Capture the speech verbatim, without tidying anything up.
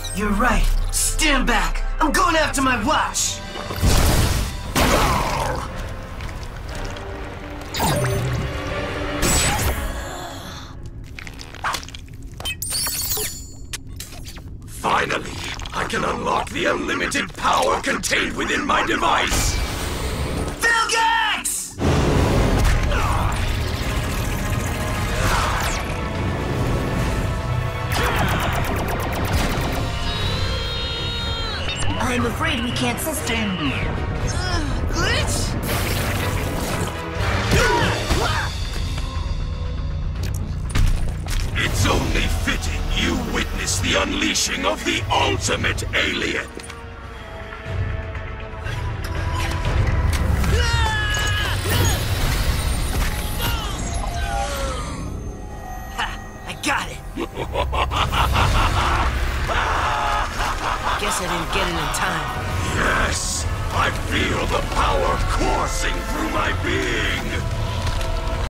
You're right. Stand back. I'm going after my watch. Finally, I can unlock the unlimited power contained within my device! Vilgax! I'm afraid we can't sustain. Uh, glitch? It's only fitting you witness the unleashing of the ultimate alien! Ha! I got it! Guess I didn't get it in time. Yes! I feel the power coursing through my being!